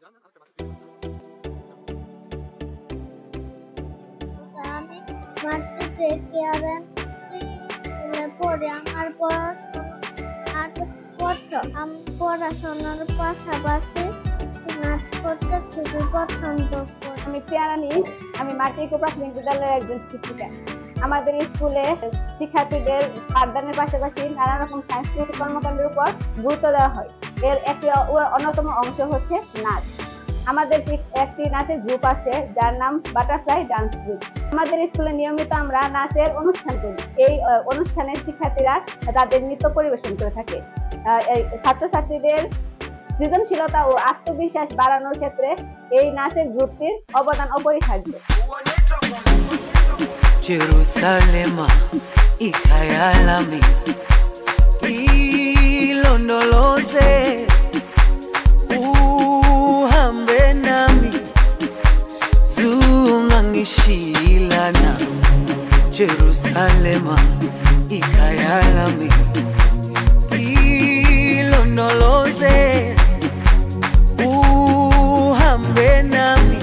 আমি মাটিতে কেয়ারেন পড়ে আমার পড়াশোনার পাশাপাশি নাচ করতে খুবই পছন্দ করি। আমি পেয়ারানি, আমি মাটিকো প্রাথমিক বিদ্যালয়ের একজন শিক্ষিকা। আমাদের স্কুলে শিক্ষার্থীদের পাঠদানের পাশাপাশি নানা রকম সাংস্কৃতিক কর্মকাণ্ডের উপর গুরুত্ব দেওয়া হয়। এর একটি অন্যতম অংশ হচ্ছে নাচ। আমাদের একটি নাচের গ্রুপ আছে যার নাম বাটারফ্লাই ডান্স গ্রুপ। আমাদের স্কুলে নিয়মিত আমরা নাচের অনুষ্ঠান করি। এই অনুষ্ঠানে শিক্ষার্থীরা তাদের নৃত্য পরিবেশন করে থাকে। ছাত্রছাত্রীদের সৃজনশীলতা ও আত্মবিশ্বাস বাড়ানোর ক্ষেত্রে এই নাচের গ্রুপটির অবদান অপরিহার্য। Jerusalema ikhayalami ilondoloze uhambe nami zungangishilana Jerusalema ikhayalami ilondoloze uhambe nami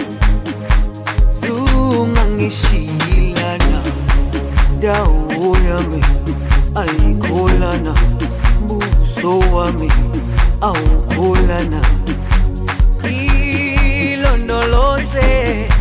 zungangishilana dawo yami ayikholana buso wami awukholana ilondoloze